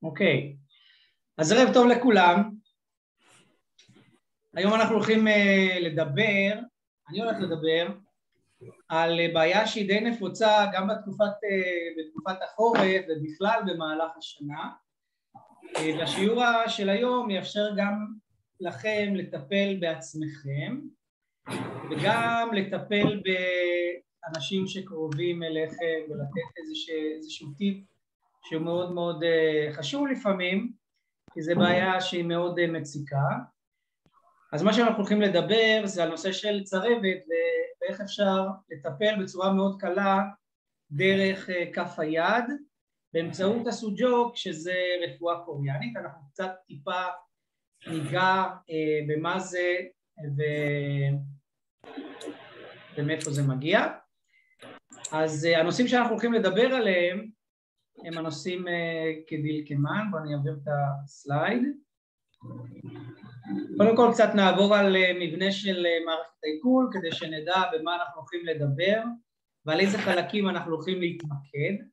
אוקיי, אז ערב טוב לכולם. היום אנחנו הולכים אני הולך לדבר על בעיה שהיא די נפוצה גם בתקופת החורף ובכלל במהלך השנה. והשיעור של היום יאפשר גם לכם לטפל בעצמכם וגם לטפל באנשים שקרובים אליכם ולתת איזשהו טיפ שהוא מאוד מאוד חשוב לפעמים, כי זה בעיה שהיא מאוד מציקה. אז מה שאנחנו הולכים לדבר זה על נושא של צרבת ואיך אפשר לטפל בצורה מאוד קלה דרך כף היד באמצעות הסוג'וק, שזה רפואה קוריאנית. אנחנו קצת טיפה ניגע במה זה ומאיפה זה מגיע. אז הנושאים שאנחנו הולכים לדבר עליהם הם הנושאים כדלקמן. בואו אני אעביר את הסלייד. קודם כל קצת נעבור על מבנה של מערכת העיכול כדי שנדע במה אנחנו הולכים לדבר ועל איזה חלקים אנחנו הולכים להתמקד.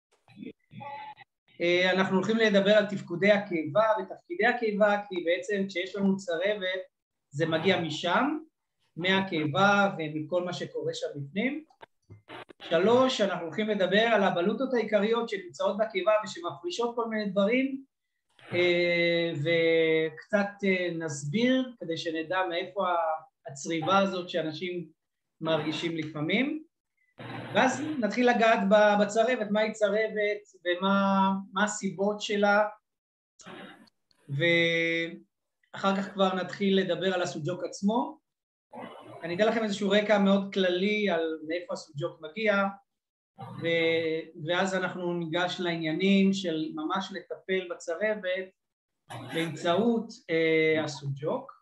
אנחנו הולכים לדבר על תפקודי הקיבה ותפקידי הקיבה, כי בעצם כשיש לנו צרבת זה מגיע משם, מהקיבה ומכל מה שקורה שם בפנים. 3, אנחנו הולכים לדבר על הבלוטות העיקריות שנמצאות בקיבה ושמפרישות כל מיני דברים, וקצת נסביר כדי שנדע מאיפה הצריבה הזאת שאנשים מרגישים לפעמים. ואז נתחיל לגעת בצרבת, מהי צרבת ומה הסיבות שלה, ואחר כך כבר נתחיל לדבר על הסוג'וק עצמו. אני אתן לכם איזשהו רקע מאוד כללי על מאיפה הסוג'וק מגיע, ואז אנחנו ניגש לעניינים של ממש לטפל בצרבת באמצעות הסוג'וק,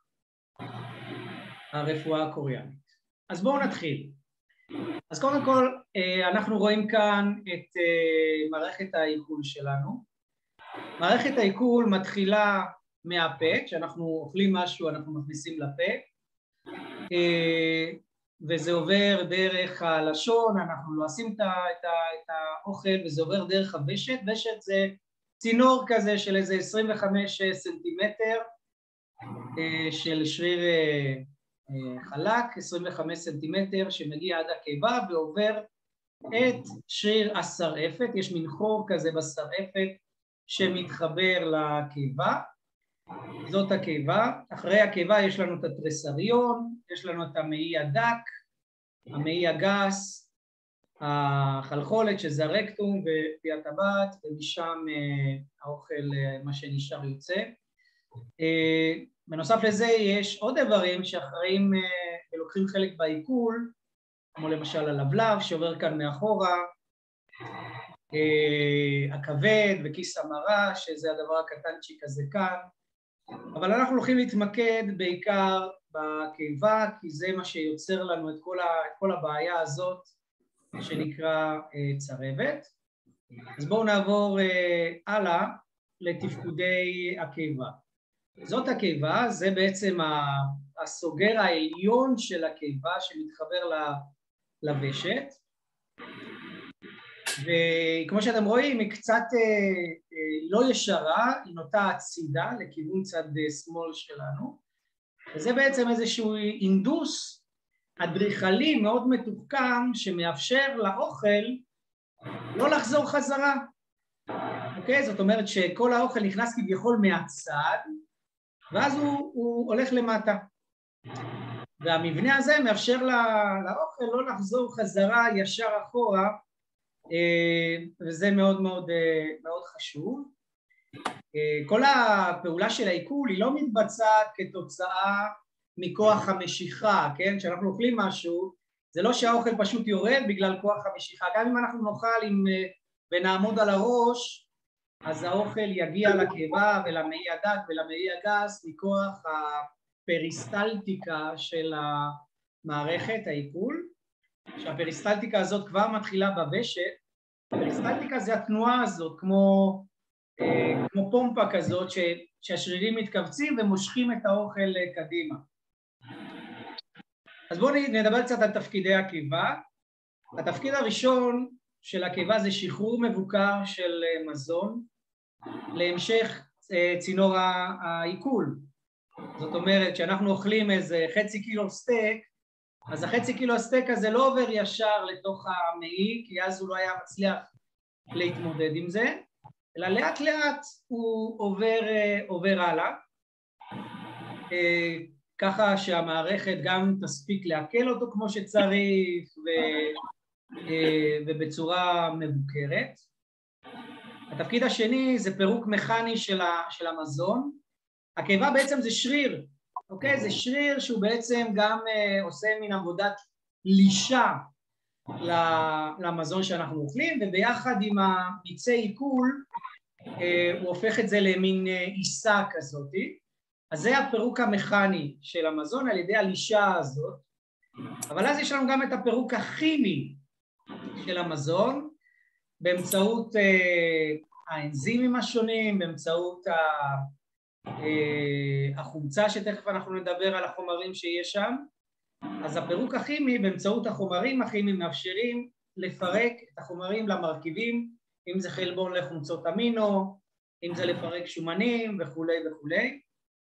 הרפואה הקוריאנית. אז בואו נתחיל. אז קודם כל אנחנו רואים כאן את מערכת העיכול שלנו. מערכת העיכול מתחילה מהפה, כשאנחנו אוכלים משהו אנחנו מכניסים לפה, וזה עובר דרך הלשון, אנחנו לועשים את האוכל וזה עובר דרך הוושט. ושט זה צינור כזה של איזה 25 סנטימטר של שריר חלק, 25 סנטימטר שמגיע עד הקיבה ועובר את שריר השרעפת. יש מין חור כזה בשרעפת שמתחבר לקיבה, זאת הקיבה. אחרי הקיבה יש לנו את התריסריון, יש לנו את המעי הדק, המעי הגס, החלחולת שזה הרקטום ופי הטבעת, ומשם האוכל מה שנשאר יוצא. בנוסף לזה יש עוד איברים שאחראים ולוקחים חלק בעיכול, כמו למשל הלבלב שעובר כאן מאחורה, הכבד וכיס המרה שזה הדבר הקטנצ'יק הזה כאן, אבל אנחנו הולכים להתמקד בעיקר בקיבה, כי זה מה שיוצר לנו את כל הבעיה הזאת שנקרא צרבת. אז בואו נעבור הלאה לתפקודי הקיבה. זאת הקיבה, זה בעצם הסוגר העליון של הקיבה שמתחבר לוושט, וכמו שאתם רואים היא קצת לא ישרה, היא נוטה הצידה לכיוון צד שמאל שלנו, וזה בעצם איזשהו אינדוס אדריכלי מאוד מתוחכם שמאפשר לאוכל לא לחזור חזרה. אוקיי? זאת אומרת שכל האוכל נכנס כביכול מהצד ואז הוא הולך למטה, והמבנה הזה מאפשר לאוכל לא לחזור חזרה ישר אחורה, וזה מאוד מאוד מאוד חשוב. כל הפעולה של העיכול היא לא מתבצעת כתוצאה מכוח המשיכה, כן? כשאנחנו אוכלים משהו זה לא שהאוכל פשוט יורד בגלל כוח המשיכה. גם אם אנחנו נאכל ונעמוד על הראש, אז האוכל יגיע לקיבה ולמעי הדק ולמעי הגס מכוח הפריסטלטיקה של המערכת העיכול, שהפריסטלטיקה הזאת כבר מתחילה בוושט. הפריסטלטיקה זה התנועה הזאת, כמו פומפה כזאת שהשרירים מתכווצים ומושכים את האוכל קדימה. אז בואו נדבר קצת על תפקידי הקיבה. התפקיד הראשון של הקיבה זה שחרור מבוקר של מזון, להמשך צינור העיכול. זאת אומרת שאנחנו אוכלים איזה חצי קילו סטייק, אז החצי קילו הסטייק הזה לא עובר ישר לתוך המעי, כי אז הוא לא היה מצליח להתמודד עם זה, אלא לאט לאט הוא עובר הלאה, ככה שהמערכת גם תספיק לעכל אותו כמו שצריך ובצורה מבוקרת. התפקיד השני זה פירוק מכני של המזון. הקיבה בעצם זה שריר, אוקיי? זה שריר שהוא בעצם גם עושה מין עבודת לישה למזון שאנחנו אוכלים, וביחד עם המיצי עיכול הוא הופך את זה למין עיסה כזאת. אז זה הפירוק המכני של המזון על ידי הלישה הזאת. אבל אז יש לנו גם את הפירוק הכימי של המזון, באמצעות האנזימים השונים, באמצעות החומצה שתכף אנחנו נדבר על החומרים שיש שם. אז הפירוק הכימי באמצעות החומרים הכימיים מאפשרים לפרק את החומרים למרכיבים, אם זה חלבון לחומצות אמינו, אם זה לפרק שומנים וכולי וכולי.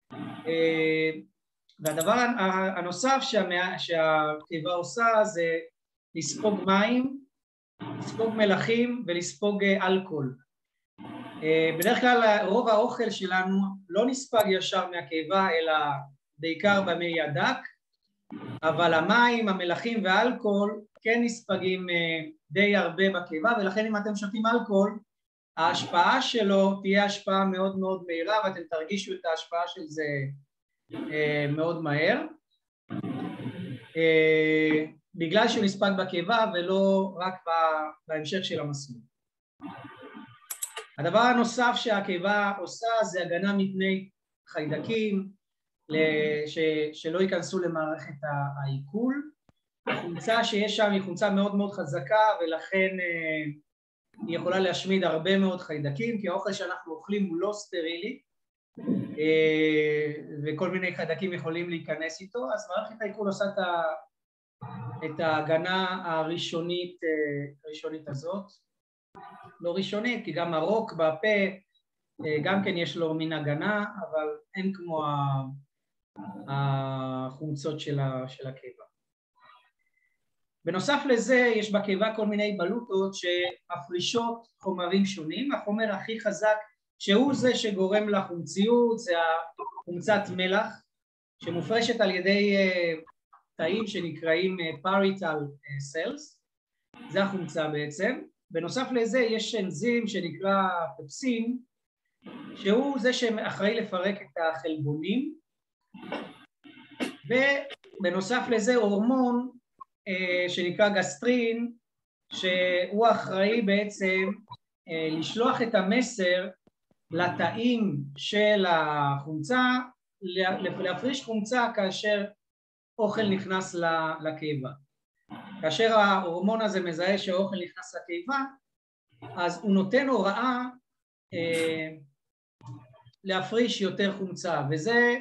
והדבר הנוסף שהקיבה עושה זה לספוג מים, לספוג מלחים ולספוג אלכוהול. בדרך כלל רוב האוכל שלנו לא נספג ישר מהקיבה, אלא בעיקר במעי הדק, אבל המים, המלחים והאלכוהול כן נספגים די הרבה בקיבה, ולכן אם אתם שותים אלכוהול, ההשפעה שלו תהיה השפעה מאוד מאוד מהירה, ואתם תרגישו את ההשפעה של זה מאוד מהר, בגלל שהוא נספג בקיבה ולא רק בהמשך של המסלול. הדבר הנוסף שהקיבה עושה זה הגנה מפני חיידקים, שלא ייכנסו למערכת העיכול. החומצה שיש שם היא חומצה מאוד מאוד חזקה, ולכן היא יכולה להשמיד הרבה מאוד חיידקים, כי האוכל שאנחנו אוכלים הוא לא סטרילי, וכל מיני חיידקים יכולים להיכנס איתו, אז מערכת העיכול עושה את ההגנה הראשונית הזאת. לא ראשונית, כי גם הרוק בפה גם כן יש לו מין הגנה, אבל אין כמו החומצות של הקיבה. בנוסף לזה יש בקיבה כל מיני בלוטות שמפרישות חומרים שונים. החומר הכי חזק שהוא זה שגורם לחומציות זה החומצת מלח, שמופרשת על ידי תאים שנקראים פריטל סלס, זה החומצה בעצם. בנוסף לזה יש אנזים שנקרא פפסין, שהוא זה שאחראי לפרק את החלבונים, ובנוסף לזה הורמון שנקרא גסטרין, שהוא אחראי בעצם לשלוח את המסר לתאים של החומצה, להפריש חומצה כאשר אוכל נכנס לקיבה. כאשר ההורמון הזה מזהה שהאוכל נכנס לקיבה, אז הוא נותן הוראה להפריש יותר חומצה, וזה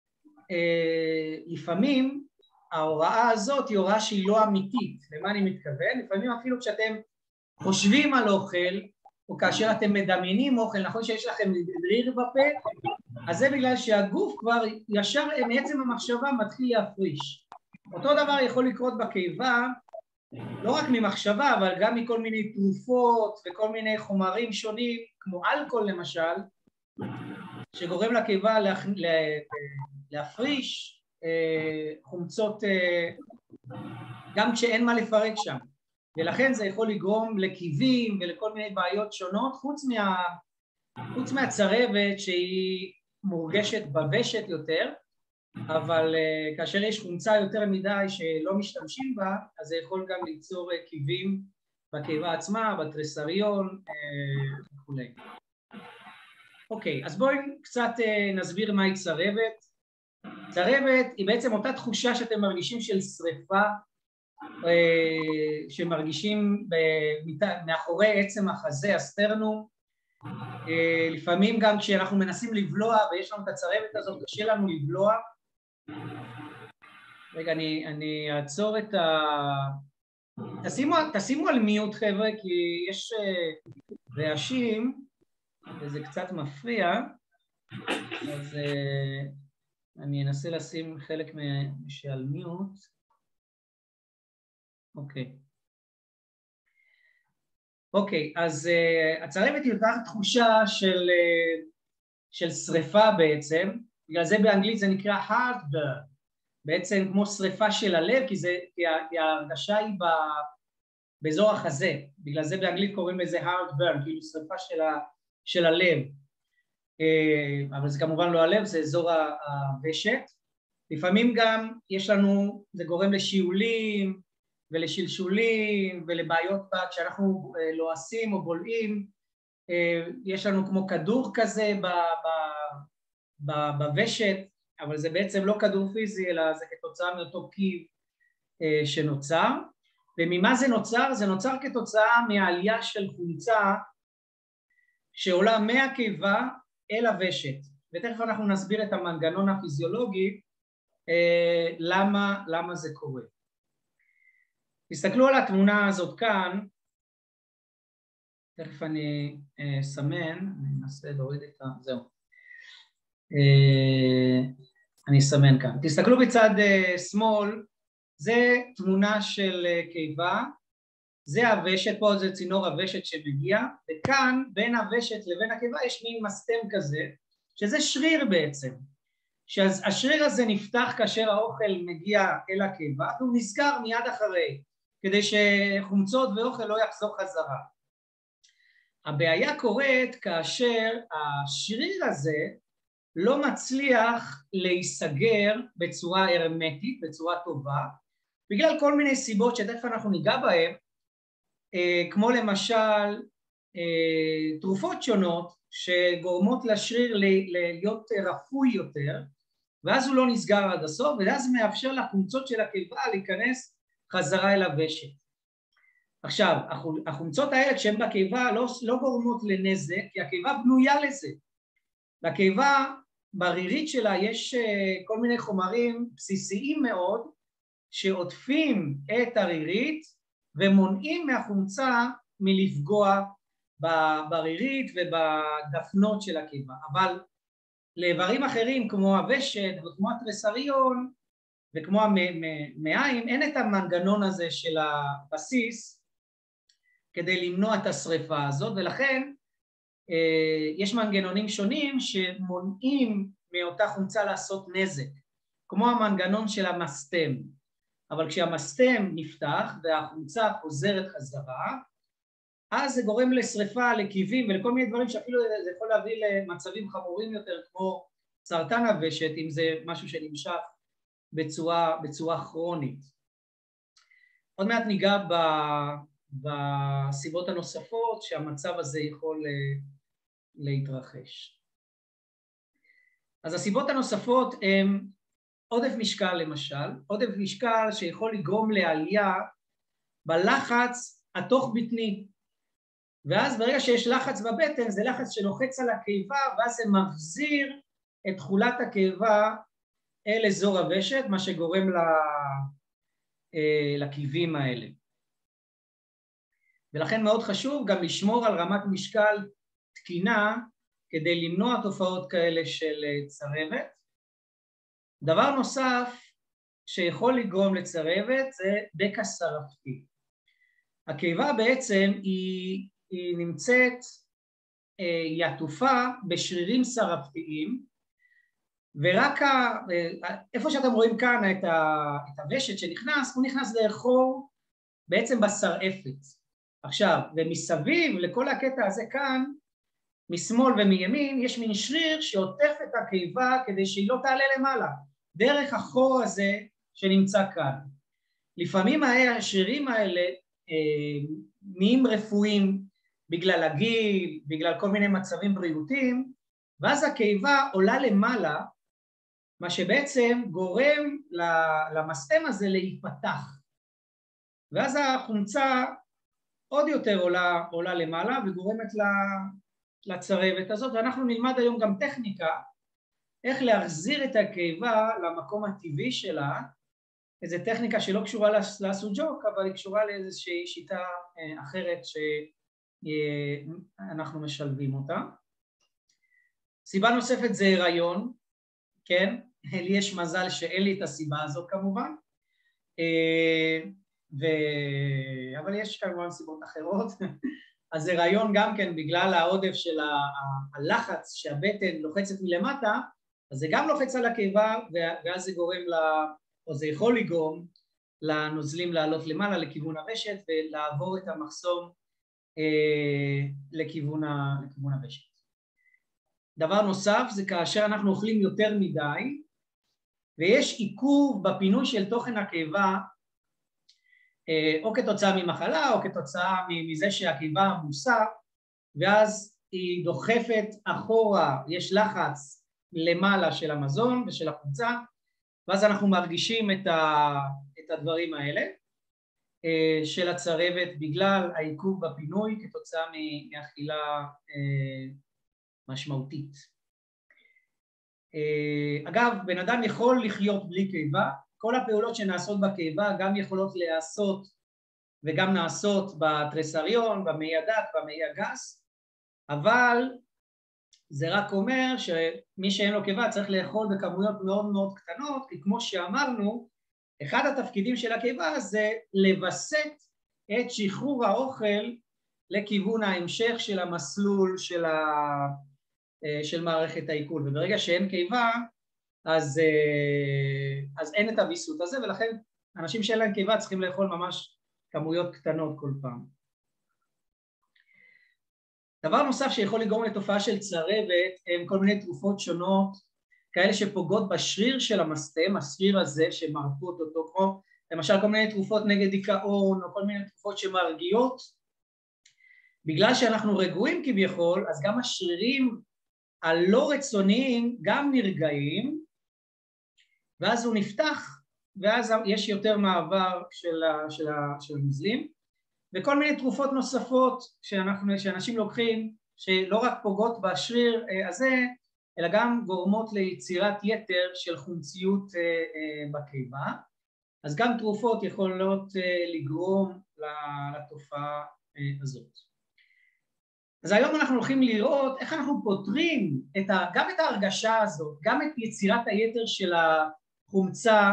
לפעמים ההוראה הזאת היא הוראה שהיא לא אמיתית. למה אני מתכוון? לפעמים אפילו כשאתם חושבים על אוכל, או כאשר אתם מדמיינים אוכל, נכון שיש לכם דריר בפה, אז זה בגלל שהגוף כבר ישר מעצם המחשבה מתחיל להפריש. אותו דבר יכול לקרות בקיבה, לא רק ממחשבה, אבל גם מכל מיני תרופות וכל מיני חומרים שונים, כמו אלכוהול למשל, שגורם לקיבה להפריש חומצות גם כשאין מה לפרק שם. ולכן זה יכול לגרום לקיבים ולכל מיני בעיות שונות, חוץ מהצרבת שהיא מורגשת בוושת יותר, אבל כאשר יש חומצה יותר מדי שלא משתמשים בה, אז זה יכול גם ליצור קיבים בקיבה עצמה, בתריסריון וכו'. אוקיי, אז בואי קצת נסביר מהי צרבת. צרבת היא בעצם אותה תחושה שאתם מרגישים של שריפה, שמרגישים מאחורי עצם החזה, הסטרנום. לפעמים גם כשאנחנו מנסים לבלוע ויש לנו את הצרבת הזאת, קשה לנו לבלוע. רגע, אני אעצור את תשימו על מיוט חבר'ה, כי יש רעשים וזה קצת מפריע, אז אני אנסה לשים חלק שעל מיוט. אוקיי, אז הצרבת היא יותר תחושה של שריפה בעצם, בגלל זה באנגלית זה נקרא heartburn, בעצם כמו שריפה של הלב, כי ההרגשה היא באזור החזה, בגלל זה באנגלית קוראים לזה heartburn, כאילו שריפה של הלב, אבל זה כמובן לא הלב, זה אזור הוושט. לפעמים גם יש לנו, זה גורם לשיעולים ולשלשולים ולבעיות כשאנחנו לועסים או בולעים, יש לנו כמו כדור כזה בוושט, אבל זה בעצם לא כדור פיזי, אלא זה כתוצאה מאותו קיב שנוצר. וממה זה נוצר? זה נוצר כתוצאה מהעלייה של חומצה שעולה מהקיבה אל הוושט. ותכף אנחנו נסביר את המנגנון הפיזיולוגי, למה זה קורה. תסתכלו על התמונה הזאת כאן, תכף אני אסמן, אני אנסה להוריד את זהו. אני אסמן כאן. תסתכלו בצד שמאל, זה תמונה של קיבה, זה הוושט, פה זה צינור הוושט שמגיע, וכאן בין הוושט לבין הקיבה יש מין מסתם כזה, שזה שריר בעצם. שהשריר הזה נפתח כאשר האוכל מגיע אל הקיבה, והוא נסגר מיד אחרי, כדי שחומצות ואוכל לא יחזור חזרה. הבעיה קורית כאשר השריר הזה לא מצליח להיסגר בצורה הרמטית, בצורה טובה, בגלל כל מיני סיבות שתכף אנחנו ניגע בהן, כמו למשל תרופות שונות שגורמות לשריר להיות רפוי יותר, ואז הוא לא נסגר עד הסוף, ואז מאפשר לחומצות של הקיבה להיכנס חזרה אל הוושט. עכשיו, החומצות האלה כשהן בקיבה לא גורמות לנזק, כי הקיבה בנויה לזה. לקיבה, ברירית שלה יש כל מיני חומרים בסיסיים מאוד, שעוטפים את הרירית ומונעים מהחומצה מלפגוע ברירית ובדפנות של הקיבה. אבל לאיברים אחרים כמו הוושט וכמו התריסריון וכמו המעיים, אין את המנגנון הזה של הבסיס כדי למנוע את השריפה הזאת, ולכן יש מנגנונים שונים שמונעים מאותה חומצה לעשות נזק, כמו המנגנון של המסתם. אבל כשהמסתם נפתח והחומצה חוזרת חזרה, אז זה גורם לשריפה, לקיבים ולכל מיני דברים שאפילו זה יכול להביא למצבים חמורים יותר, כמו סרטן הוושט, אם זה משהו שנמשך בצורה כרונית. עוד מעט ניגע בסיבות הנוספות שהמצב הזה יכול להתרחש. אז הסיבות הנוספות הן עודף משקל למשל, עודף משקל שיכול לגרום לעלייה בלחץ התוך בטני, ואז ברגע שיש לחץ בבטן זה לחץ שלוחץ על הקיבה, ואז זה מחזיר את תכולת הקיבה אל אזור הוושט, מה שגורם לקיבים האלה. ולכן מאוד חשוב גם לשמור על רמת משקל תקינה כדי למנוע תופעות כאלה של צרבת. דבר נוסף שיכול לגרום לצרבת זה דקע שרפתי. הקיבה בעצם היא נמצאת, היא עטופה בשרירים שרפתיים, ורק איפה שאתם רואים כאן את הוושט שנכנס, הוא נכנס לאחור בעצם בשרעפת. עכשיו, ומסביב לכל הקטע הזה כאן, משמאל ומימין, יש מין שריר שעוטף את הקיבה כדי שהיא לא תעלה למעלה, דרך החור הזה שנמצא כאן. לפעמים השרירים האלה נהיים רפואיים בגלל הגיל, בגלל כל מיני מצבים בריאותיים, ואז הקיבה עולה למעלה, מה שבעצם גורם למסתם הזה להיפתח. ואז החומצה עוד יותר עולה למעלה וגורמת לצרבת הזאת, ואנחנו נלמד היום גם טכניקה, איך להחזיר את הקיבה למקום הטבעי שלה, איזו טכניקה שלא קשורה לסוג'וק, אבל היא קשורה לאיזושהי שיטה אחרת שאנחנו משלבים אותה. סיבה נוספת זה הריון, כן? לי יש מזל שאין לי את הסיבה הזו כמובן, אבל יש כמובן סיבות אחרות. אז הריון גם כן בגלל העודף של הלחץ שהבטן לוחצת מלמטה, אז זה גם לוחץ על הקיבה, ואז זה גורם או זה יכול לגרום לנוזלים לעלות למעלה לכיוון הוושט ולעבור את המחסום לכיוון הוושט. דבר נוסף זה כאשר אנחנו אוכלים יותר מדי ויש עיכוב בפינוי של תוכן הקיבה, או כתוצאה ממחלה או כתוצאה מזה שהקיבה עמוסה, ואז היא דוחפת אחורה, יש לחץ למעלה של המזון ושל החומצה, ואז אנחנו מרגישים את הדברים האלה של הצרבת בגלל העיכוב בפינוי כתוצאה מאכילה משמעותית. אגב, בן אדם יכול לחיות בלי קיבה, כל הפעולות שנעשות בקיבה גם יכולות להיעשות וגם נעשות בתריסריון, במעי הדק, במעי הגס, אבל זה רק אומר שמי שאין לו קיבה צריך לאכול בכמויות מאוד מאוד קטנות, כי כמו שאמרנו, אחד התפקידים של הקיבה זה לבסט את שחרור האוכל לכיוון ההמשך של המסלול של מערכת העיכול, וברגע שאין קיבה אז אין את הוויסות הזה, ולכן אנשים שאין להם קיבה צריכים לאכול ממש כמויות קטנות כל פעם. דבר נוסף שיכול לגרום לתופעה של צרבת הם כל מיני תרופות שונות, כאלה שפוגעות בשריר של המסתם, השריר הזה שמרפות אותו, כמו למשל כל מיני תרופות נגד דיכאון או כל מיני תרופות שמרגיעות. בגלל שאנחנו רגועים כביכול, אז גם השרירים הלא רצוניים גם נרגעים, ואז הוא נפתח, ואז יש יותר מעבר של הנוזלים, וכל מיני תרופות נוספות שאנשים לוקחים, שלא רק פוגעות בשריר הזה, אלא גם גורמות ליצירת יתר של חומציות בקיבה, אז גם תרופות יכולות לגרום לתופעה הזאת. אז היום אנחנו הולכים לראות איך אנחנו פותרים גם את ההרגשה הזאת, גם את יצירת היתר של החומצה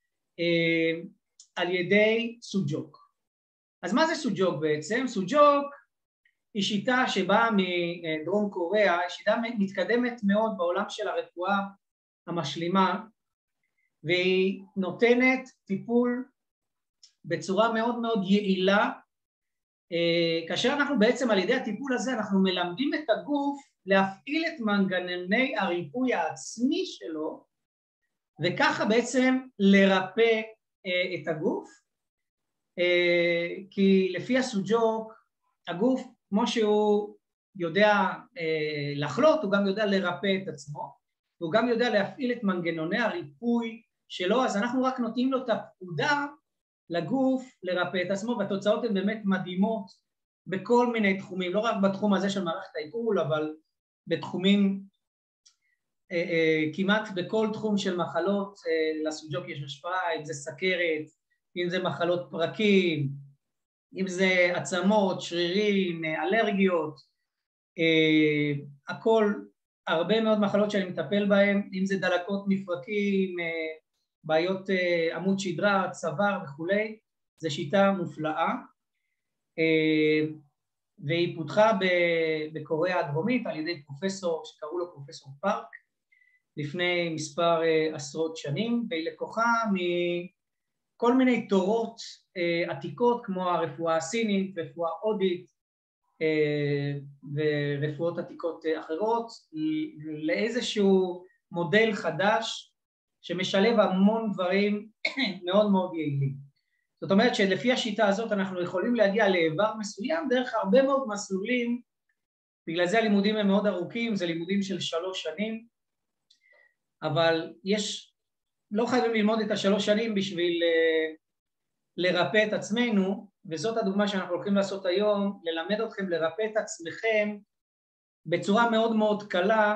על ידי סוג'וק. אז מה זה סוג'וק בעצם? סוג'וק היא שיטה שבאה מדרום קוריאה, היא שיטה מתקדמת מאוד בעולם של הרפואה המשלימה, והיא נותנת טיפול בצורה מאוד מאוד יעילה, כאשר אנחנו בעצם על ידי הטיפול הזה אנחנו מלמדים את הגוף להפעיל את מנגנוני הריפוי העצמי שלו, וככה בעצם לרפא את הגוף, כי לפי הסוג'וק הגוף כמו שהוא יודע לחלות, הוא גם יודע לרפא את עצמו, והוא גם יודע להפעיל את מנגנוני הריפוי שלו, אז אנחנו רק נותנים לו את הפקודה לגוף לרפא את עצמו, והתוצאות הן באמת מדהימות בכל מיני תחומים, לא רק בתחום הזה של מערכת העיכול, אבל בתחומים, כמעט בכל תחום של מחלות, לסוג'וק יש השפעה, אם זה סכרת, אם זה מחלות פרקים, אם זה עצמות, שרירים, אלרגיות, הכל, הרבה מאוד מחלות שאני מטפל בהן, אם זה דלקות מפרקים, בעיות עמוד שדרה, צוואר וכולי, זו שיטה מופלאה, והיא פותחה בקוריאה הדרומית על ידי פרופסור שקראו לו פרופסור פארק, לפני מספר עשרות שנים, והיא לקוחה מכל מיני תורות עתיקות כמו הרפואה הסינית, רפואה הודית ורפואות עתיקות אחרות, לאיזשהו מודל חדש שמשלב המון דברים מאוד מאוד יעילים. זאת אומרת שלפי השיטה הזאת אנחנו יכולים להגיע לאיבר מסוים דרך הרבה מאוד מסלולים, בגלל זה הלימודים הם מאוד ארוכים, זה לימודים של 3 שנים, אבל לא חייבים ללמוד את 3 שנים בשביל לרפא את עצמנו, וזאת הדוגמה שאנחנו הולכים לעשות היום, ללמד אתכם לרפא את עצמכם בצורה מאוד מאוד קלה,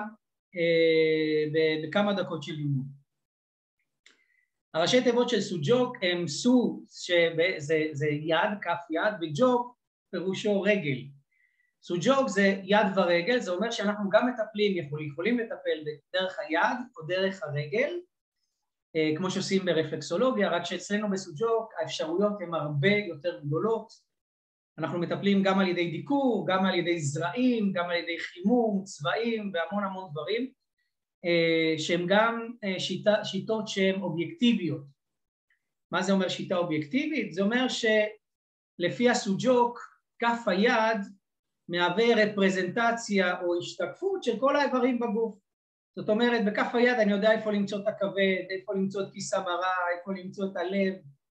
בכמה דקות של לימוד. הראשי תיבות של סוג'וק הם סו, שזה יד, כף יד, וג'וק פירושו רגל. סוג'וק זה יד ורגל, זה אומר שאנחנו גם מטפלים, יכולים לטפל דרך היד או דרך הרגל, כמו שעושים ברפלקסולוגיה, רק שאצלנו בסוג'וק האפשרויות הן הרבה יותר גדולות. אנחנו מטפלים גם על ידי דיקור, גם על ידי זרעים, גם על ידי חימום, צבעים והמון המון דברים, שהן גם שיטות שהן אובייקטיביות. מה זה אומר שיטה אובייקטיבית? זה אומר שלפי הסוג'וק, כף היד מהווה רפרזנטציה או השתקפות של כל האיברים בגוף. זאת אומרת, בכף היד אני יודע איפה למצוא את הכבד, איפה למצוא את כיס המרה, איפה למצוא את הלב,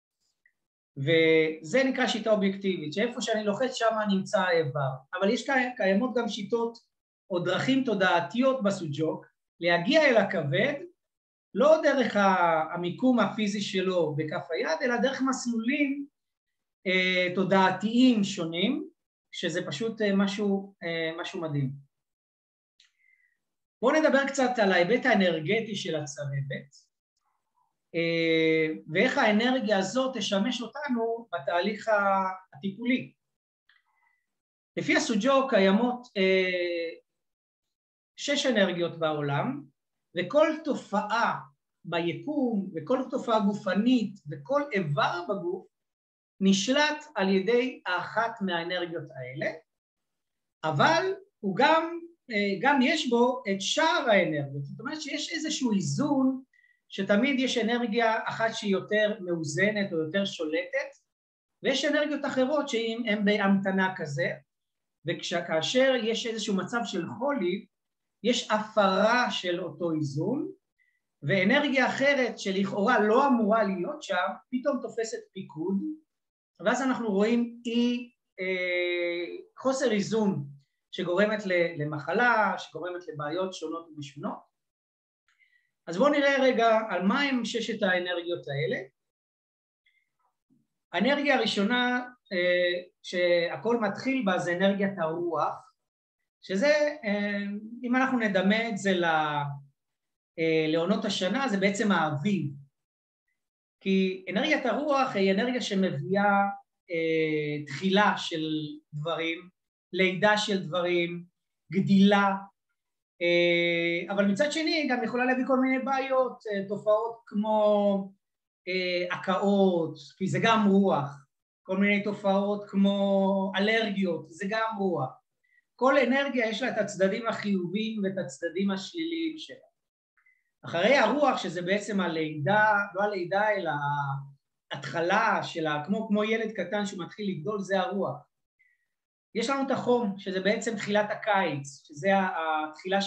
וזה נקרא שיטה אובייקטיבית, שאיפה שאני לוחץ שם נמצא האיבר. אבל יש קיימות גם שיטות או דרכים תודעתיות בסוג'וק, להגיע אל הכבד, לא דרך המיקום הפיזי שלו בכף היד, אלא דרך מסלולים תודעתיים שונים, שזה פשוט משהו מדהים. בואו נדבר קצת על ההיבט האנרגטי של הצרבת, ואיך האנרגיה הזאת תשמש אותנו בתהליך הטיפולי. לפי הסוג'וק קיימות 6 אנרגיות בעולם, וכל תופעה ביקום וכל תופעה גופנית וכל איבר בגוף נשלט על ידי האחת מהאנרגיות האלה, אבל הוא גם יש בו את שאר האנרגיות. זאת אומרת שיש איזשהו איזון, שתמיד יש אנרגיה אחת שהיא יותר מאוזנת או יותר שולטת, ויש אנרגיות אחרות שהן בהמתנה כזה, וכאשר יש איזשהו מצב של חולי, יש הפרה של אותו איזון, ואנרגיה אחרת שלכאורה לא אמורה להיות שם, פתאום תופסת פיקוד, ואז אנחנו רואים חוסר איזון שגורמת למחלה, שגורמת לבעיות שונות ומשונות. אז בואו נראה רגע על מה הם 6 האנרגיות האלה. האנרגיה הראשונה שהכל מתחיל בה זה אנרגיית הרוח, שזה, אם אנחנו נדמה את זה לעונות השנה, זה בעצם האביב. כי אנרגיית הרוח היא אנרגיה שמביאה תחילה של דברים, לידה של דברים, גדילה, אבל מצד שני גם יכולה להביא כל מיני בעיות, תופעות כמו הקאות, כי זה גם רוח, כל מיני תופעות כמו אלרגיות, זה גם רוח. כל אנרגיה יש לה את הצדדים החיוביים ואת הצדדים השליליים שלה. אחרי הרוח, שזה בעצם הלידה, לא הלידה אלא ההתחלה שלה, כמו ילד קטן שמתחיל לגדול, זה הרוח. יש לנו את החום, שזה בעצם תחילת הקיץ, שזה התחילה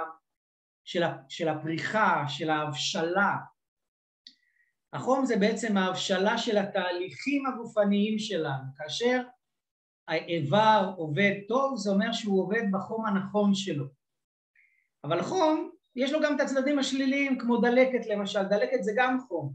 של הפריחה, של ההבשלה. החום זה בעצם ההבשלה של התהליכים הגופניים שלנו. כאשר האיבר עובד טוב, זה אומר שהוא עובד בחום הנכון שלו. אבל החום, יש לו גם את הצדדים השליליים, כמו דלקת למשל. דלקת זה גם חום.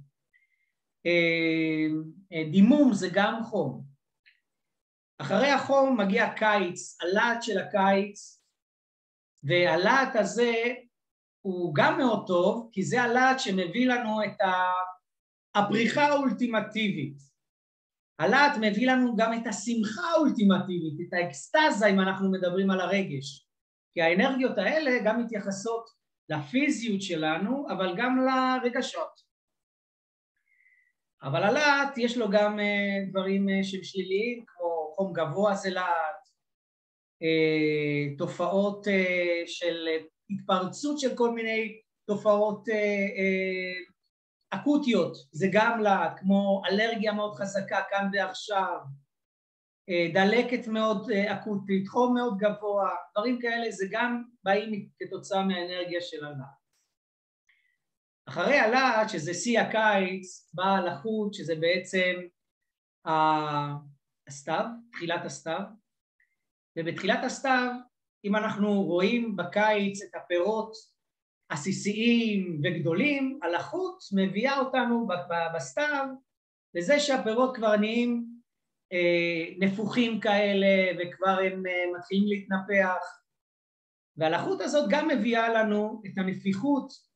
דימום זה גם חום. אחרי החום מגיע הקיץ, הלהט של הקיץ, והלהט הזה הוא גם מאוד טוב, כי זה הלהט שמביא לנו את הפריחה האולטימטיבית. הלהט מביא לנו גם את השמחה האולטימטיבית, את האקסטזה אם אנחנו מדברים על הרגש. כי האנרגיות האלה גם מתייחסות לפיזיות שלנו, אבל גם לרגשות. אבל הלהט יש לו גם דברים שהם שליליים, כמו חום גבוה זה להט, תופעות של התפרצות של כל מיני תופעות אקוטיות, זה גם להט, כמו אלרגיה מאוד חזקה כאן ועכשיו, דלקת מאוד אקוטית, חום מאוד גבוה, דברים כאלה זה גם באים כתוצאה מהאנרגיה של הלהט. אחרי הלהט, שזה שיא הקיץ, בא הלחות, שזה בעצם הסתיו, תחילת הסתיו, ובתחילת הסתיו, אם אנחנו רואים בקיץ את הפירות עסיסיים וגדולים, הלחות מביאה אותנו בסתיו, לזה שהפירות כבר נהיים נפוחים כאלה, וכבר הם מתחילים להתנפח, והלחות הזאת גם מביאה לנו את הנפיחות,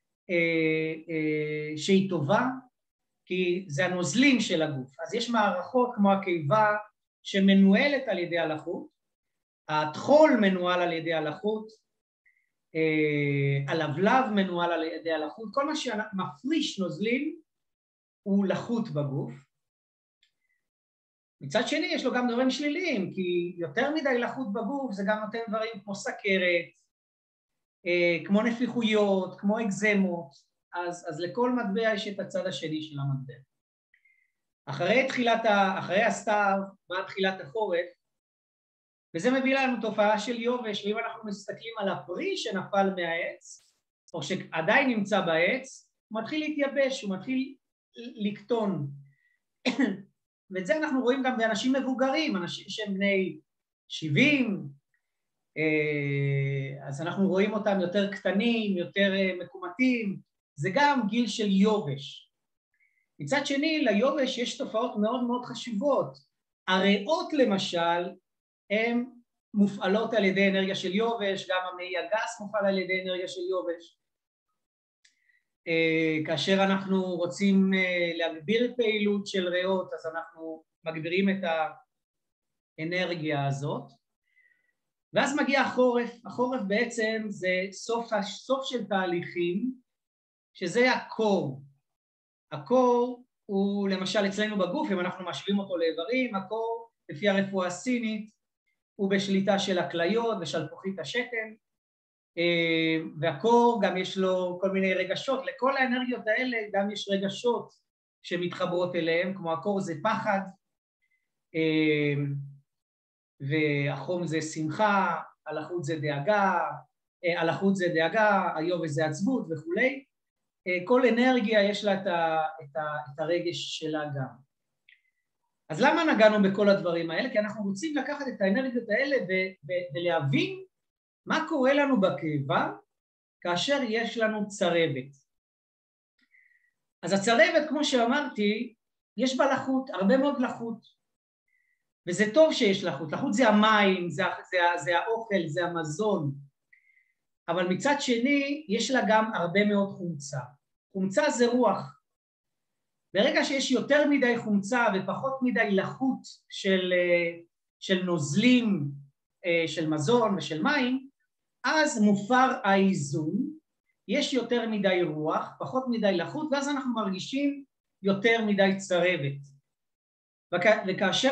שהיא טובה, כי זה הנוזלים של הגוף. אז יש מערכות כמו הקיבה שמנוהלת על ידי הלחות, הטחול מנוהל על ידי הלחות, הלבלב מנוהל על ידי הלחות, כל מה שמפריש נוזלים הוא לחות בגוף. מצד שני יש לו גם דברים שליליים, כי יותר מדי לחות בגוף זה גם נותן דברים כמו סכרת, כמו נפיחויות, כמו אקזמות, אז לכל מטבע יש את הצד השני של המטבע. אחרי הסתיו באה תחילת החורף, וזה מביא לנו תופעה של יובש, ואם אנחנו מסתכלים על הפרי שנפל מהעץ, או שעדיין נמצא בעץ, הוא מתחיל להתייבש, הוא מתחיל לקטון. ואת זה אנחנו רואים גם באנשים מבוגרים, אנשים שהם בני 70, אז אנחנו רואים אותם יותר קטנים, יותר מקומטים, זה גם גיל של יובש. מצד שני, ליובש יש תופעות מאוד מאוד חשובות. הריאות למשל, הן מופעלות על ידי אנרגיה של יובש, גם המעי הגס מופעל על ידי אנרגיה של יובש. כאשר אנחנו רוצים להגביר פעילות של ריאות, אז אנחנו מגבירים את האנרגיה הזאת. ואז מגיע החורף. החורף בעצם זה סוף של תהליכים, שזה הקור. הקור הוא למשל אצלנו בגוף, אם אנחנו משווים אותו לאיברים, הקור לפי הרפואה הסינית הוא בשליטה של הכליות ושלפוחית השתן, והקור גם יש לו כל מיני רגשות, לכל האנרגיות האלה גם יש רגשות שמתחברות אליהם, כמו הקור זה פחד, והחום זה שמחה, הלחות זה דאגה, היובש זה עצבות וכולי. כל אנרגיה יש לה את הרגש שלה גם. אז למה נגענו בכל הדברים האלה? כי אנחנו רוצים לקחת את האנרגיות האלה ולהבין מה קורה לנו בקיבה כאשר יש לנו צרבת. אז הצרבת, כמו שאמרתי, יש בה לחות, הרבה מאוד לחות. וזה טוב שיש לחות. לחות זה המים, זה האוכל, זה המזון. אבל מצד שני, יש לה גם הרבה מאוד חומצה. חומצה זה רוח. ברגע שיש יותר מדי חומצה ופחות מדי לחות של נוזלים, של מזון ושל מים, אז מופר האיזון, יש יותר מדי רוח, פחות מדי לחות, ואז אנחנו מרגישים יותר מדי צרבת. וכאשר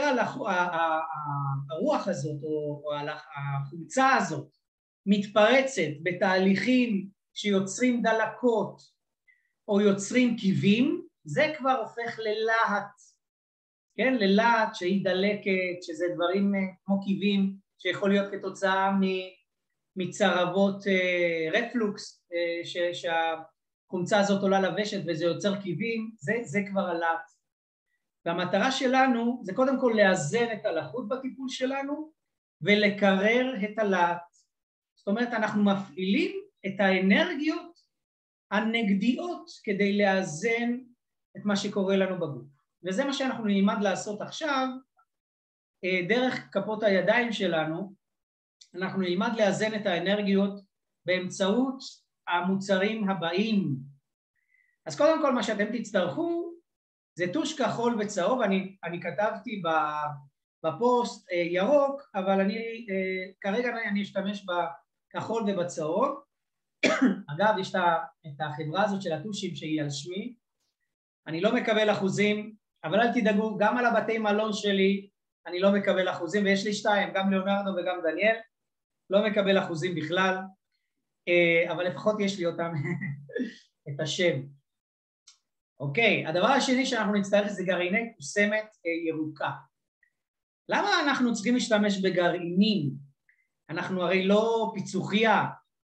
הרוח הזאת או החומצה הזאת מתפרצת בתהליכים שיוצרים דלקות או יוצרים קיבים, זה כבר הופך ללהט, כן? ללהט שהיא דלקת, שזה דברים כמו קיבים, שיכול להיות כתוצאה מצרבות רפלוקס, שהחומצה הזאת עולה לוושת וזה יוצר קיבים, זה כבר הלהט. והמטרה שלנו זה קודם כל לאזן את הלחות בטיפול שלנו, ולקרר את הלהט. זאת אומרת, אנחנו מפעילים את האנרגיות הנגדיות כדי לאזן את מה שקורה לנו בגוף. וזה מה שאנחנו נלמד לעשות עכשיו, דרך כפות הידיים שלנו, אנחנו נלמד לאזן את האנרגיות באמצעות המוצרים הבאים. אז קודם כל מה שאתם תצטרכו, זה טוש כחול וצהוב, אני כתבתי בפוסט ירוק, אבל כרגע אני אשתמש בכחול ובצהוב. אגב, יש את החברה הזאת של הטושים שהיא על שמי, אני לא מקבל אחוזים, אבל אל תדאגו, גם על הבתי מלון שלי אני לא מקבל אחוזים, ויש לי 2, גם ליאונרדו וגם דניאל, לא מקבל אחוזים בכלל, אבל לפחות יש לי אותם את השם. אוקיי, הדבר השני שאנחנו נצטרך זה גרעיני קוסמת ירוקה. למה אנחנו צריכים להשתמש בגרעינים? אנחנו הרי לא פיצוחיה.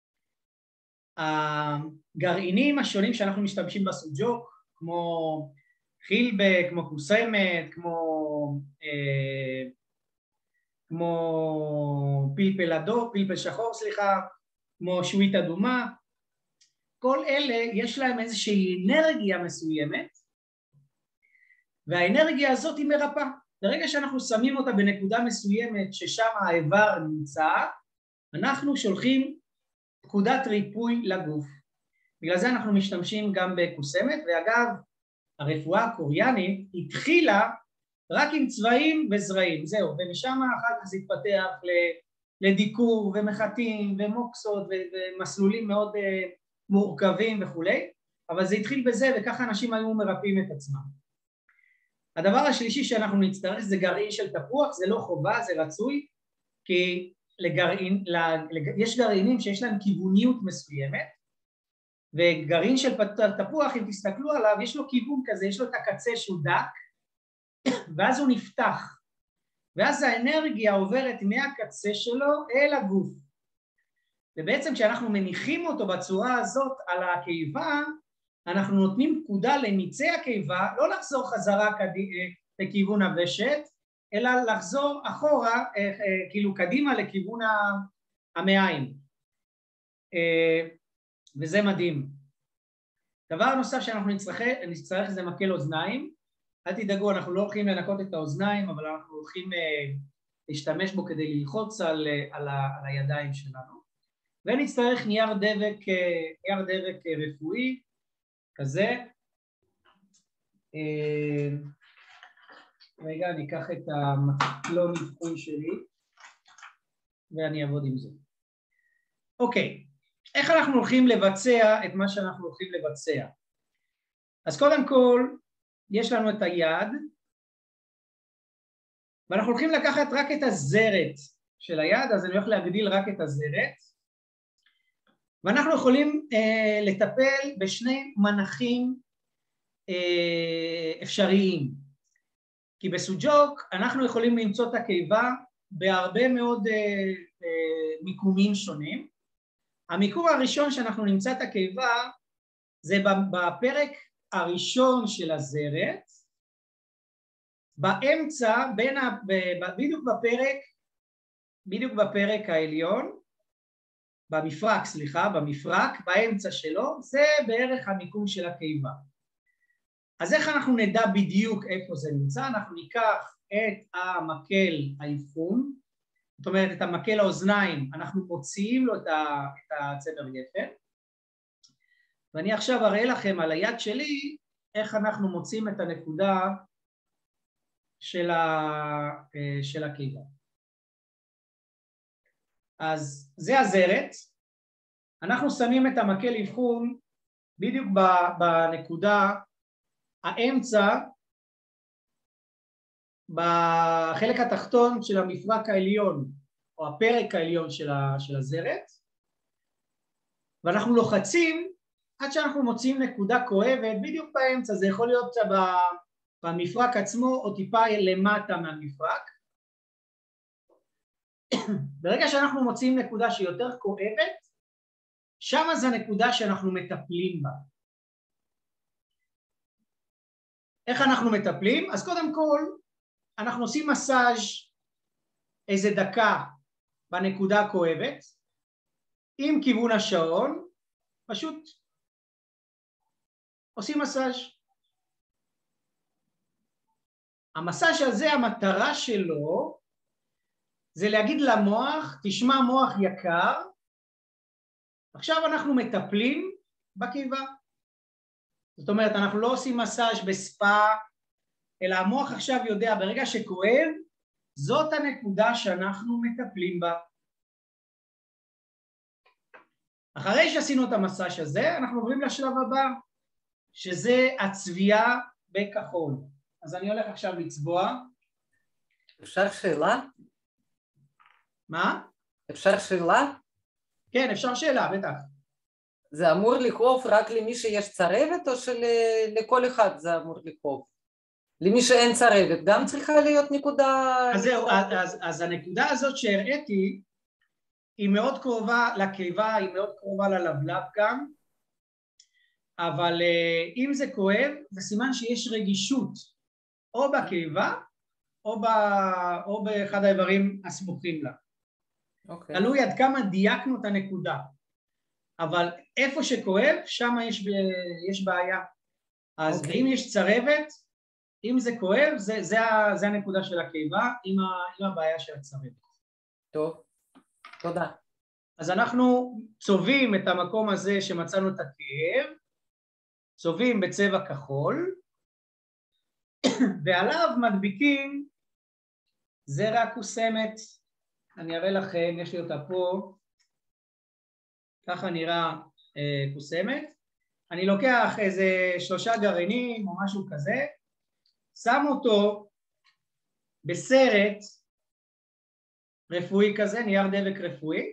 הגרעינים השונים שאנחנו משתמשים בסוג'וק, כמו חילבה, כמו קוסמת, כמו פלפל שחור, כמו שווית אדומה, כל אלה יש להם איזושהי אנרגיה מסוימת, והאנרגיה הזאת היא מרפא. ברגע שאנחנו שמים אותה בנקודה מסוימת ששם האיבר נמצא, אנחנו שולחים פקודת ריפוי לגוף. בגלל זה אנחנו משתמשים גם בקוסמת, ואגב, הרפואה הקוריאנית התחילה רק עם צבעים וזרעים, זהו, ומשם אחר כך זה התפתח לדיקור ומחטים ומוקסות ומסלולים מאוד מורכבים וכולי, אבל זה התחיל בזה וככה אנשים היו מרפאים את עצמם. הדבר השלישי שאנחנו נצטרך זה גרעין של תפוח, זה לא חובה, זה רצוי, כי יש גרעינים שיש להם כיווניות מסוימת, וגרעין של תפוח, אם תסתכלו עליו, יש לו כיוון כזה, יש לו את הקצה שהוא דק, ואז הוא נפתח, ואז האנרגיה עוברת מהקצה שלו אל הגוף. ובעצם כשאנחנו מניחים אותו בצורה הזאת על הקיבה, אנחנו נותנים פקודה למיצי הקיבה, לא לחזור חזרה לכיוון הוושט, אלא לחזור אחורה, כאילו קדימה לכיוון המעיים. וזה מדהים. דבר נוסף שאנחנו נצטרך זה מקל אוזניים. אל תדאגו, אנחנו לא הולכים לנקות את האוזניים, אבל אנחנו הולכים להשתמש בו כדי ללחוץ על הידיים שלנו. ונצטרך נייר דבק רפואי, כזה. רגע, אני אקח את המקלון נבחוי שלי, ואני אעבוד עם זה. אוקיי, איך אנחנו הולכים לבצע את מה שאנחנו הולכים לבצע? אז קודם כל, יש לנו את היד, ואנחנו הולכים לקחת רק את הזרת של היד, אז אני הולך להגדיל רק את הזרת, ואנחנו יכולים לטפל בשני מנחים אפשריים, כי בסוג'וק אנחנו יכולים למצוא את הקיבה בהרבה מאוד מיקומים שונים. המיקום הראשון שאנחנו נמצא את הקיבה זה בפרק הראשון של הזרת, באמצע, בדיוק בפרק העליון, במפרק, באמצע שלו, זה בערך המיקום של הקיבה. אז איך אנחנו נדע בדיוק איפה זה נמצא? אנחנו ניקח את המקל האבחון, זאת אומרת את המקל האוזניים, אנחנו מוציאים לו את הצבר גפן, ואני עכשיו אראה לכם על היד שלי איך אנחנו מוצאים את הנקודה של הקיבה. אז זה הזרת, אנחנו שמים את המקל אבחון בדיוק בנקודה האמצע, בחלק התחתון של המפרק העליון, או הפרק העליון של הזרת, ואנחנו לוחצים עד שאנחנו מוצאים נקודה כואבת בדיוק באמצע, זה יכול להיות במפרק עצמו או טיפה למטה מהמפרק. ברגע שאנחנו מוצאים נקודה שהיא יותר כואבת, שמה זה הנקודה שאנחנו מטפלים בה. איך אנחנו מטפלים? אז קודם כל, אנחנו עושים מסאז' איזה דקה בנקודה הכואבת, עם כיוון השעון, פשוט עושים מסאז'. המסאז' הזה, המטרה שלו, זה להגיד למוח, תשמע מוח יקר, עכשיו אנחנו מטפלים בקיבה. זאת אומרת, אנחנו לא עושים מסאז' בספה, אלא המוח עכשיו יודע, ברגע שכואב, זאת הנקודה שאנחנו מטפלים בה. אחרי שעשינו את המסאז' הזה, אנחנו עוברים לשלב הבא, שזה הצביעה בכחול. אז אני הולך עכשיו לצבוע. אפשר שאלה? מה? אפשר שאלה? כן, אפשר שאלה, בטח. זה אמור לכאוב רק למי שיש צרבת, או שלכל אחד זה אמור לכאוב? למי שאין צרבת, גם צריכה להיות נקודה... אז זהו, אז הנקודה הזאת שהראיתי, היא מאוד קרובה לקיבה, היא מאוד קרובה ללבלב גם, אבל אם זה כואב, זה סימן שיש רגישות, או בקיבה, או באחד האיברים הסמוכים לה. תלוי עד כמה דייקנו את הנקודה. אבל איפה שכואב, שם יש בעיה. אז אם יש צרבת, אם זה כואב, זה הנקודה של הקיבה, עם הבעיה של הצרבת. טוב, תודה. אז אנחנו צובעים את המקום הזה שמצאנו את הכאב, צובעים בצבע כחול, ועליו מדביקים זרע קוסמת אני אראה לכם, יש לי אותה פה, ככה נראה קוסמת. אני לוקח איזה 3 גרעינים או משהו כזה, שם אותו בסרט רפואי כזה, נייר דבק רפואי,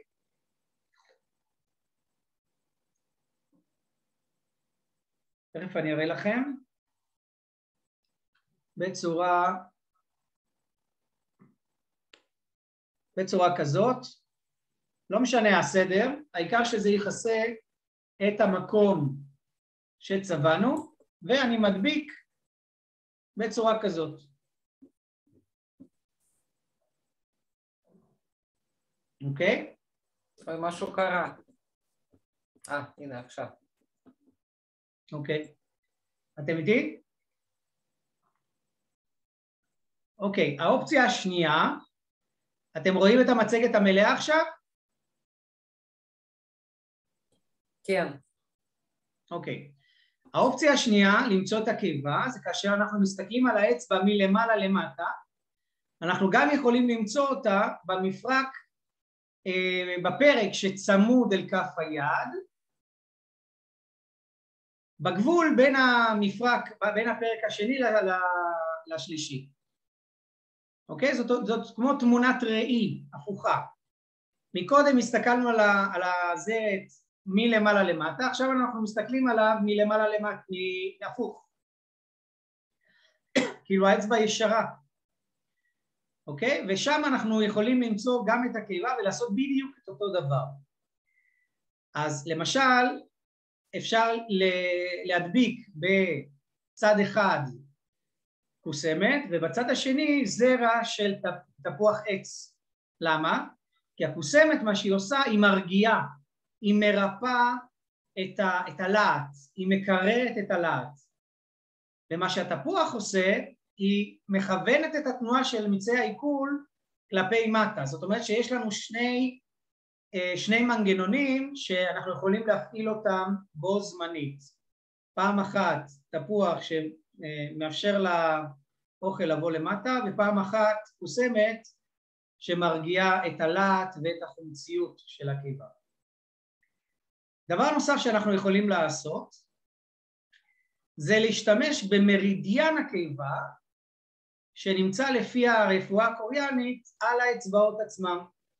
תכף אני אראה לכם, בצורה כזאת, לא משנה הסדר, העיקר שזה יכסה את המקום שצבענו, ואני מדביק בצורה כזאת. אוקיי? משהו קרה. הנה עכשיו. אוקיי. אתם איתי? אוקיי, האופציה השנייה, אתם רואים את המצגת המלאה עכשיו? כן. אוקיי. האופציה השנייה, למצוא את הקיבה, זה כאשר אנחנו מסתכלים על האצבע מלמעלה למטה, אנחנו גם יכולים למצוא אותה במפרק, בפרק שצמוד אל כף היד, בגבול בין המפרק, בין הפרק השני לשלישי. אוקיי? זאת כמו תמונת ראי, הפוכה. מקודם הסתכלנו על הזרת מלמעלה למטה, עכשיו אנחנו מסתכלים עליו מלמעלה למטה, הפוך. כאילו האצבע ישרה. אוקיי? ושם אנחנו יכולים למצוא גם את הקיבה ולעשות בדיוק את אותו דבר. אז למשל, אפשר להדביק בצד אחד קוסמת, ובצד השני זרע של תפוח עץ. למה? כי הקוסמת, מה שהיא עושה, היא מרגיעה, היא מרפאה את הלהט, היא מקררת את הלהט. ומה שהתפוח עושה, היא מכוונת את התנועה של מיצי העיכול כלפי מטה. זאת אומרת שיש לנו שני מנגנונים שאנחנו יכולים להפעיל אותם בו זמנית. פעם אחת תפוח שמאפשר לאוכל לבוא למטה, ופעם אחת קוסמת שמרגיעה את הלהט ואת החומציות של הקיבה. דבר נוסף שאנחנו יכולים לעשות זה להשתמש במרידיאן הקיבה שנמצא לפי הרפואה הקוריאנית על האצבעות עצמם.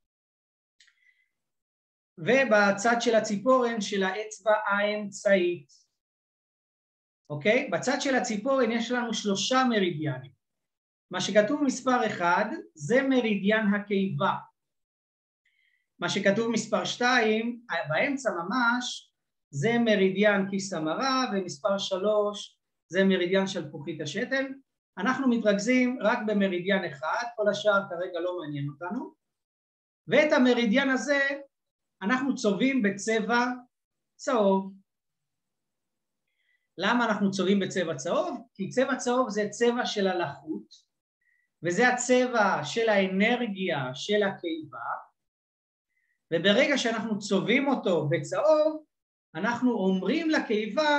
ובצד של הציפורן של האצבע האמצעית. אוקיי? בצד של הציפורן יש לנו 3 מרידיאנים. מה שכתוב מספר 1 זה מרידיאן הקיבה. מה שכתוב מספר 2 באמצע ממש זה מרידיאן כיס המרה, ומספר 3 זה מרידיאן של פוחית השתן. אנחנו מתרכזים רק במרידיאן אחד, כל השאר כרגע לא מעניין אותנו. ואת המרידיאן הזה אנחנו צובעים בצבע צהוב. למה אנחנו צובעים בצבע צהוב? כי צבע צהוב זה צבע של הלחות, וזה הצבע של האנרגיה של הקיבה, וברגע שאנחנו צובעים אותו בצהוב, אנחנו אומרים לקיבה,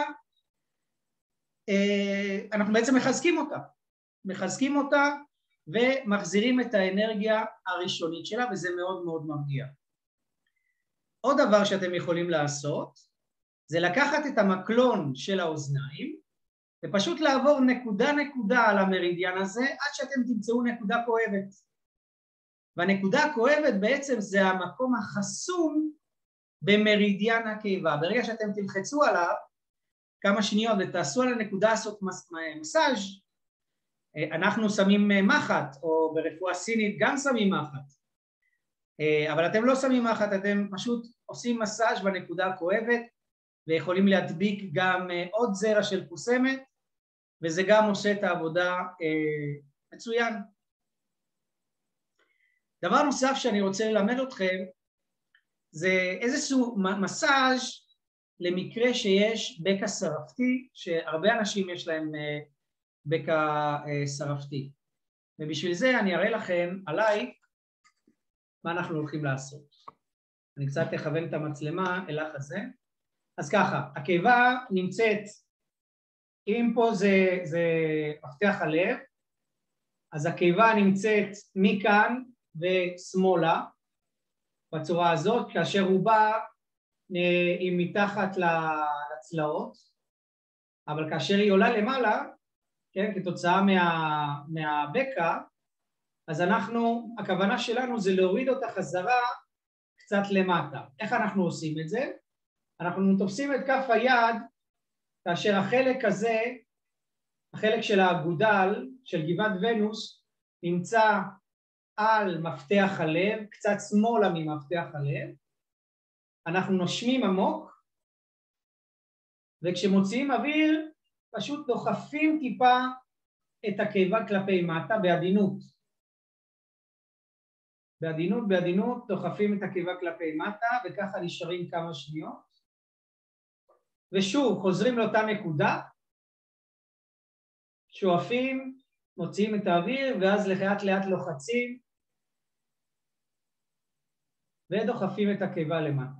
אנחנו בעצם מחזקים אותה ומחזירים את האנרגיה הראשונית שלה, וזה מאוד מאוד מרגיע. עוד דבר שאתם יכולים לעשות, זה לקחת את המקלון של האוזניים, ופשוט לעבור נקודה על המרידיאן הזה, עד שאתם תמצאו נקודה כואבת. והנקודה הכואבת בעצם זה המקום החסום במרידיאן הקיבה. ברגע שאתם תלחצו עליו כמה שניות ותעשו על הנקודה הזאת מסאז', אנחנו שמים מחט, או ברפואה סינית גם שמים מחט. אבל אתם לא שמים מחט, אתם פשוט עושים מסאז' בנקודה הכואבת, ויכולים להדביק גם עוד זרע של קוסמת, וזה גם עושה את העבודה מצוין. דבר נוסף שאני רוצה ללמד אתכם, זה איזשהו מסאז' למקרה שיש בקע שרפתי, שהרבה אנשים יש להם בקע שרפתי. ובשביל זה אני אראה לכם עליי מה אנחנו הולכים לעשות. אני קצת אכוון את המצלמה אל הזה. אז ככה, הקיבה נמצאת, אם פה זה מפתח הלב, אז הקיבה נמצאת מכאן ושמאלה, בצורה הזאת, כאשר הוא בא עם מתחת לצלעות, אבל כאשר היא עולה למעלה, כן, כתוצאה מהבקע, אז הכוונה שלנו זה להוריד אותה חזרה קצת למטה. איך אנחנו עושים את זה? אנחנו תופסים את כף היד, כאשר החלק הזה, החלק של האגודל, של גבעת ונוס, נמצא על מפתח הלב, קצת שמאלה ממפתח הלב, אנחנו נושמים עמוק, וכשמוציאים אוויר, פשוט דוחפים טיפה את הקיבה כלפי מטה בעדינות. בעדינות דוחפים את הקיבה כלפי מטה, וככה נשארים כמה שניות. ושוב, חוזרים לאותה נקודה, שואפים, מוציאים את האוויר, ואז לאט לאט לוחצים, ודוחפים את הקיבה למטה.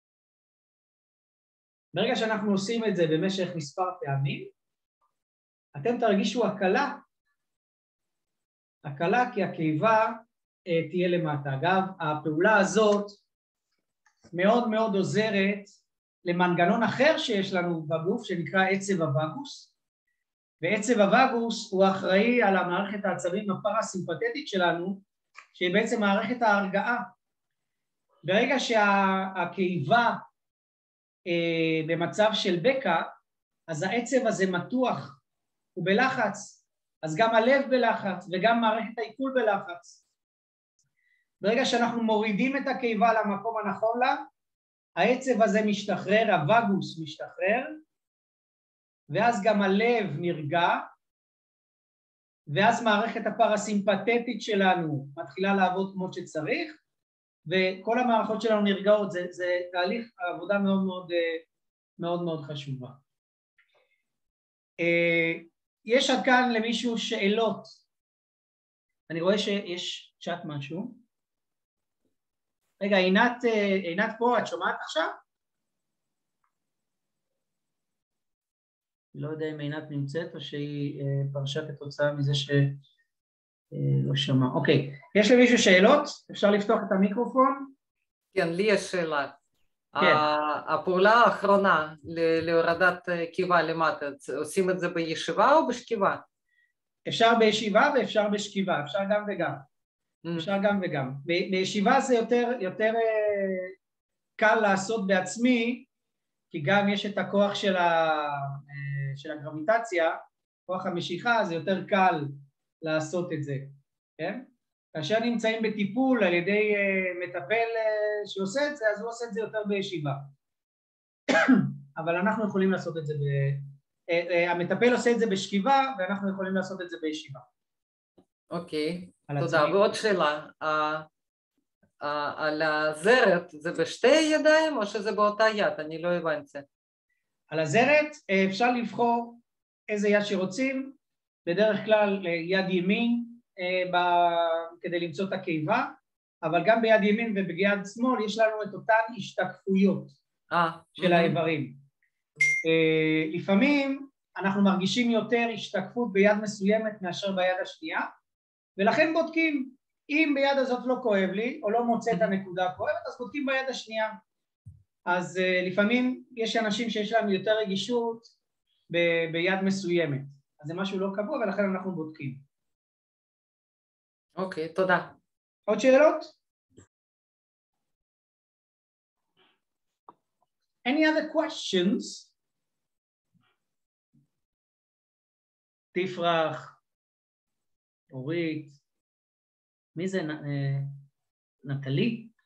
ברגע שאנחנו עושים את זה במשך מספר פעמים, אתם תרגישו הקלה כי הקיבה תהיה למטה. אגב, הפעולה הזאת מאוד מאוד עוזרת למנגנון אחר שיש לנו בגוף שנקרא עצב הווגוס, ועצב הווגוס הוא אחראי על המערכת העצבים הפרסימפתטית שלנו, שהיא בעצם מערכת ההרגעה. ברגע שהקיבה במצב של בקע, אז העצב הזה מתוח, הוא בלחץ, אז גם הלב בלחץ וגם מערכת העיכול בלחץ. ברגע שאנחנו מורידים את הקיבה למקום הנכון לה, העצב הזה משתחרר, הווגוס משתחרר, ואז גם הלב נרגע, ואז מערכת הפרסימפתטית שלנו מתחילה לעבוד כמו שצריך, וכל המערכות שלנו נרגעות. זה תהליך עבודה מאוד מאוד מאוד מאוד חשובה. יש עד כאן למישהו שאלות? אני רואה שיש צ'אט משהו. רגע, עינת פה, את שומעת עכשיו? לא יודע אם עינת נמצאת או שהיא פרשה כתוצאה מזה שלא שמע. אוקיי, יש למישהו שאלות? אפשר לפתוח את המיקרופון? כן, לי יש שאלה. כן. הפעולה האחרונה להורדת קיבה למטה, עושים את זה בישיבה או בשכיבה? אפשר בישיבה ואפשר בשכיבה, אפשר גם וגם. אפשר גם וגם. בישיבה זה יותר קל לעשות בעצמי, כי גם יש את הכוח של הגרביטציה, כוח המשיכה, זה יותר קל לעשות את זה, כן? כאשר נמצאים בטיפול על ידי מטפל שעושה את זה, אז הוא עושה את זה יותר בישיבה. אבל אנחנו יכולים לעשות את זה, המטפל עושה את זה בשכיבה, ואנחנו יכולים לעשות את זה בישיבה. אוקיי, תודה. ועוד שאלה, על הזרת, זה בשתי ידיים או שזה באותה יד? אני לא הבנתי. על הזרת אפשר לבחור איזה יד שרוצים, בדרך כלל יד ימין כדי למצוא את הקיבה, אבל גם ביד ימין וביד שמאל יש לנו את אותן השתקפויות של האיברים. לפעמים אנחנו מרגישים יותר השתקפות ביד מסוימת מאשר ביד השנייה, ולכן בודקים. אם ביד הזאת לא כואב לי, או לא מוצא את הנקודה הכואבת, אז בודקים ביד השנייה. אז לפעמים יש אנשים שיש להם יותר רגישות ביד מסוימת. אז זה משהו לא קבוע, ולכן אנחנו בודקים. אוקיי, תודה. עוד שאלות? Any other questions? תפרח, אורית, מי זה? נטלי?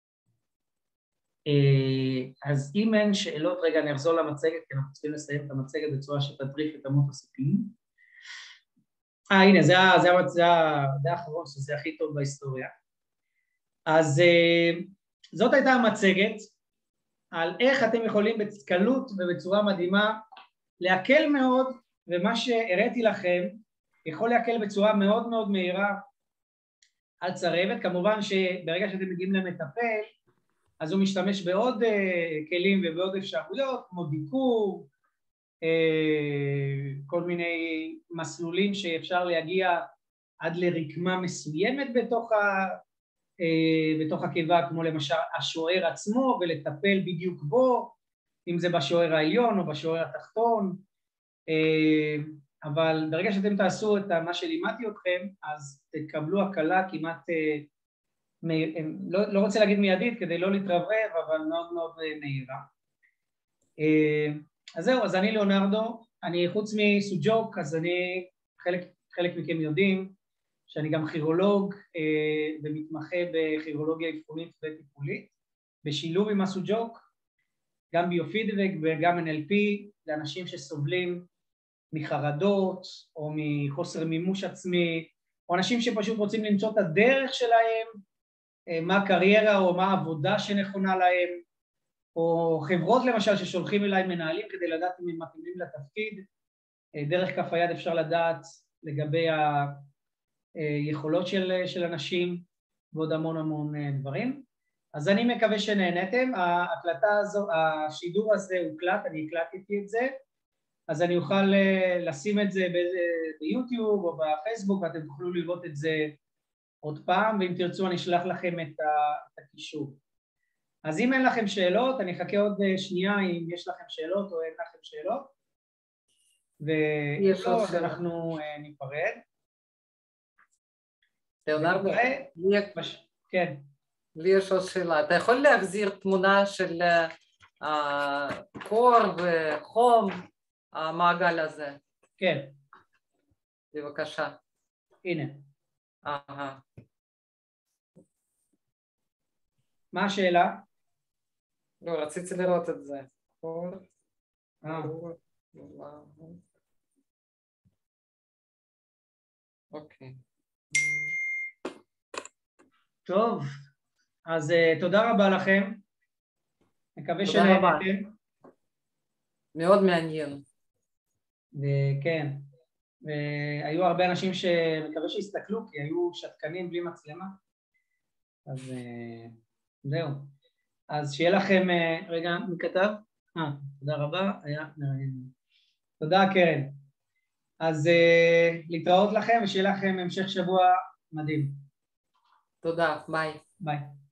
אז אם אין שאלות, רגע אני אחזור למצגת, כי אנחנו צריכים לסיים את המצגת בצורה שתטריף את אמות הסיפים. הנה, זה האחרון, שזה הכי טוב בהיסטוריה. אז זאת הייתה המצגת, על איך אתם יכולים בקלות ובצורה מדהימה להקל מאוד, ומה שהראיתי לכם יכול להקל בצורה מאוד מאוד מהירה על צרבת. כמובן שברגע שאתם מגיעים למטפל, אז הוא משתמש בעוד כלים ובעוד אפשרויות, כמו דיקור, כל מיני מסלולים שאפשר להגיע עד לרקמה מסוימת בתוך בתוך הקיבה, כמו למשל השוער עצמו, ולטפל בדיוק בו, אם זה בשוער העליון או בשוער התחתון, אבל ברגע שאתם תעשו את מה שלימדתי אתכם, אז תקבלו הקלה כמעט, לא רוצה להגיד מיידית כדי לא להתרברב, אבל מאוד מאוד מהירה. אז זהו, אז אני ליאונרדו, אני חוץ מסוג'וק, אז אני, חלק מכם יודעים, שאני גם כירולוג ומתמחה בכירולוגיה אבחונית וטיפולית, בשילוב עם הסוג'וק, גם ביופידבק וגם NLP, לאנשים שסובלים מחרדות או מחוסר מימוש עצמי, או אנשים שפשוט רוצים למצוא את הדרך שלהם, מה הקריירה או מה העבודה שנכונה להם, או חברות למשל ששולחים אליי מנהלים כדי לדעת אם הם מתאימים לתפקיד, דרך כף היד אפשר לדעת לגבי היכולות של אנשים ועוד המון דברים. אז אני מקווה שנהנתם, ההקלטה הזו, השידור הזה הוקלט, אני הקלטתי את זה, אז אני אוכל לשים את זה ביוטיוב או בפייסבוק ואתם תוכלו לראות את זה עוד פעם, ואם תרצו אני אשלח לכם את הקישור. אז אם אין לכם שאלות, אני אחכה עוד שנייה אם יש לכם שאלות או אין לכם שאלות, ואם לא, אז אנחנו ניפרד. ליאונרדו, כן. לי יש עוד שאלה, אתה יכול להחזיר תמונה של קור וחום, המעגל הזה? כן. בבקשה. הנה. מה השאלה? לא, רציתי לראות את זה. אוקיי. טוב, אז תודה רבה לכם. מקווה שנהנתם. מאוד מעניין. וכן, והיו הרבה אנשים שמקווה שהסתכלו, כי היו שתקנים בלי מצלמה. אז זהו. אז שיהיה לכם, רגע, מי כתב? תודה רבה, היה מעניין. תודה, קרן. אז להתראות לכם ושיהיה לכם המשך שבוע מדהים. תודה, ביי. ביי.